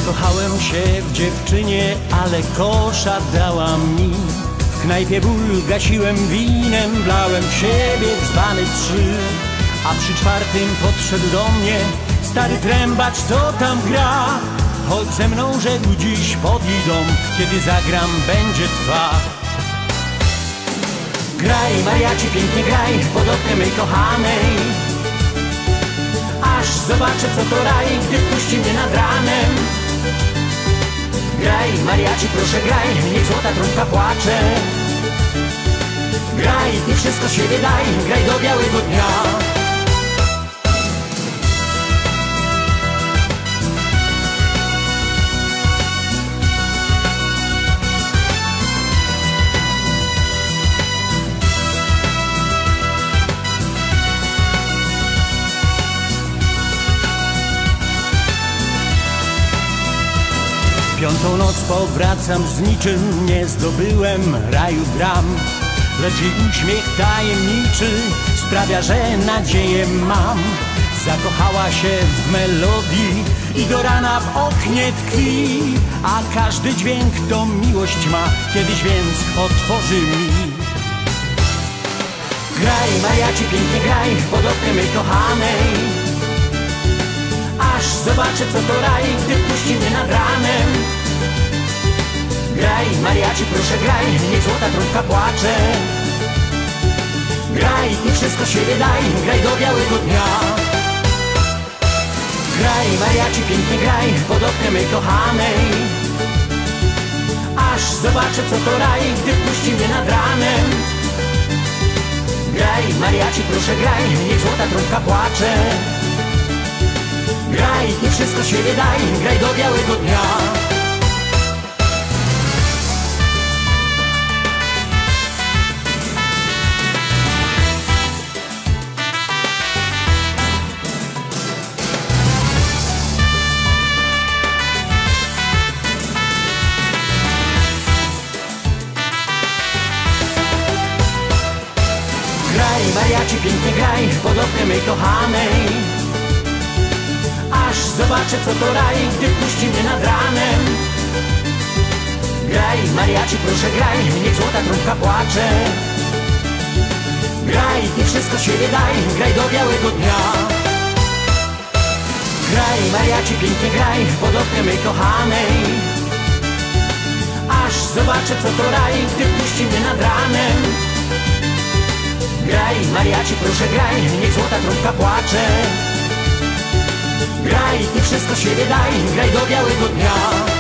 Zakochałem się w dziewczynie, ale kosza dała mi. W knajpie ból gasiłem winem, blałem w siebie dzbany 3. A przy 4 podszedł do mnie stary trębacz, co tam gra. Chodź ze mną, rzekł, dziś pod idą, kiedy zagram, będzie twa. Graj, wariacie, pięknie graj, pod oknem mej kochanej, aż zobaczę, co to raj, gdy puści mnie nad ranem. Graj, wariacie, proszę graj, niech złota trąbka płacze. Graj i wszystko z siebie daj, graj do białego dnia. Piątą noc powracam z niczym, nie zdobyłem raju bram. Lecz jej uśmiech tajemniczy sprawia, że nadzieję mam. Zakochała się w melodii i do rana w oknie tkwi. A każdy dźwięk to miłość ma, kiedyś więc otworzy mi. Graj, wariacie, pięknie graj, pod oknem mej kochanej, aż zobaczę, co to raj, gdy puści mnie nad ranem. Graj, wariacie, proszę graj, niech złota trąbka płacze. Graj i wszystko z siebie daj, graj do białego dnia. Graj, wariacie, pięknie graj, pod oknem mej kochanej, aż zobaczę, co to raj, gdy puści mnie nad ranem. Graj, wariacie, proszę graj, niech złota trąbka płacze. Graj i wszystko z siebie daj, graj do białego dnia. Graj, wariacie, pięknie graj, pod oknem mej kochanej, aż zobaczę, co to raj, gdy puści mnie nad ranem. Graj, wariacie, proszę graj, niech złota trąbka płacze. Graj i wszystko z siebie daj, graj do białego dnia. Graj, wariacie, pięknie graj, pod oknem mej kochanej, aż zobaczę, co to raj, gdy puści mnie nad ranem. Graj, wariacie, proszę graj, niech złota trąbka płacze. Graj i wszystko z siebie daj, graj do białego dnia.